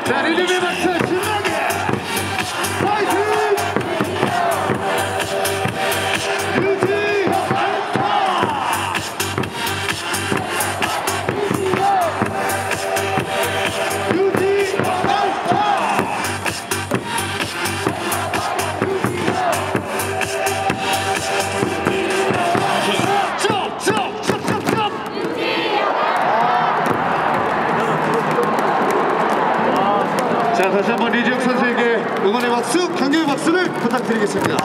자, 리듬에 맞춰 신나게 파이팅! 유지 안타! 유지 안타! 자, 다시 한번 리지혁 선수에게 응원의 박수, 격려의 박수를 부탁드리겠습니다.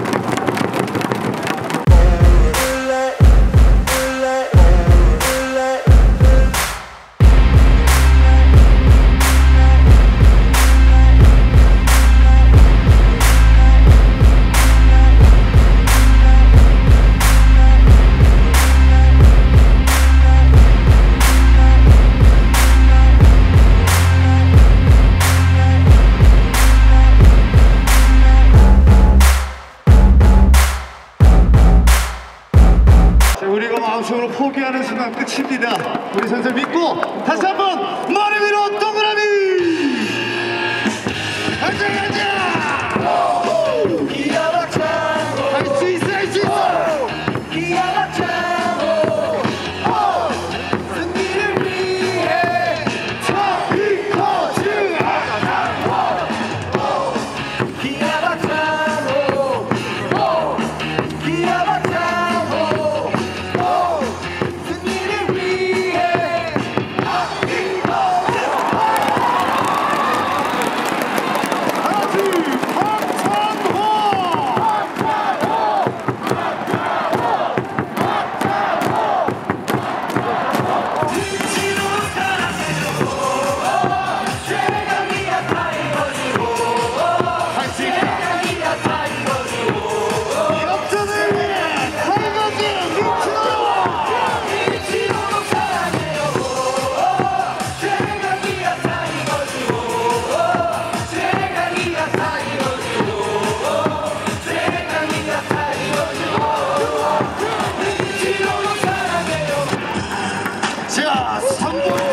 우리가 마음속으로 포기하는 순간 끝입니다. 우리 선수 믿고 다시 한번 머리 위로 동그라미! 가자 가자! 기가 막혀! 할 수 있어 할 수 있어! 기가 막혀! 승리를 위해 차이거즈! 기가 막혀! 기가 막혀! 자, 3분